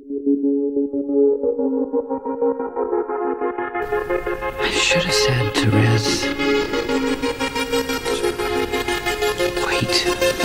I should have said, Therese. Wait.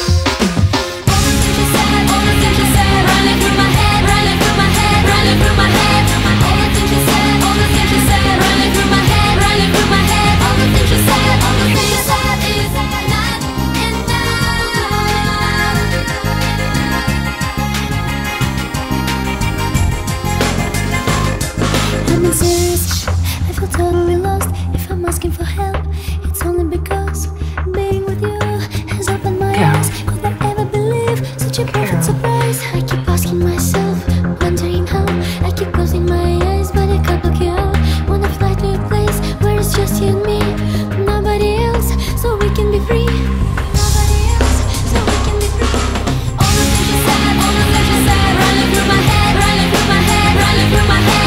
I'm serious, I feel totally lost. If I'm asking for help, it's only because being with you has opened my eyes. Could I ever believe such a perfect surprise? I keep asking myself, wondering how. I keep closing my eyes, but I can't block you out. Wanna fly to a place where it's just you and me, nobody else, so we can be free. Nobody else, so we can be free. All the things you said, all the things you said, running through my head, running through my head, running through my head.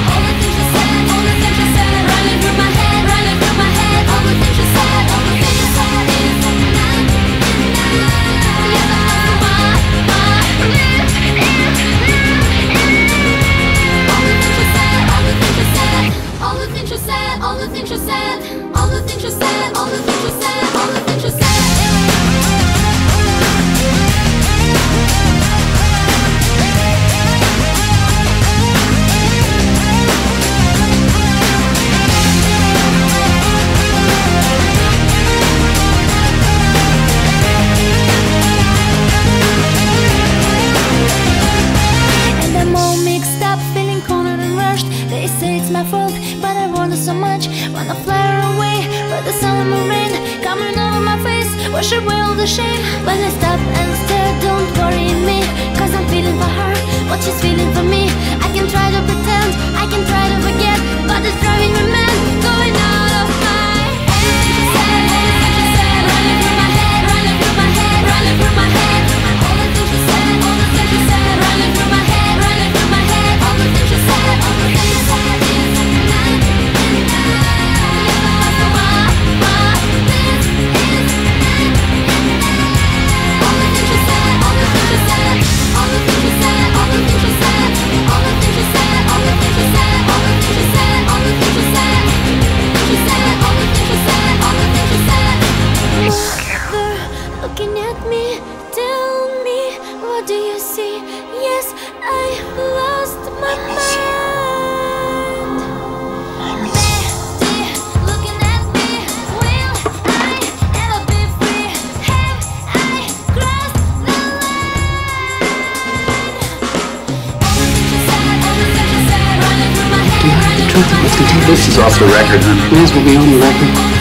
They say it's my fault, but I want it so much. Wanna fly away, but the sun and the rain coming over my face, wash away all the shame. When I stop and stare, don't worry me, cause I'm feeling for her what she's feeling for me. I can try to pretend, I can try to forget, but it's driving me mad, going out of my head. Running through my head, running through my head, running through my head. All the things you said, all the things you said, running through my head, running through my head. All the things you said, all the things you said. Looking at me, tell me, what do you see? Yes, I lost my mind. Betty, looking at me, will I ever be free? Have I crossed the line? All the things you said, all the things you said, running through my head. Do you have the truth? Let's continue. This is off the record, huh? Yes, we'll be on the record.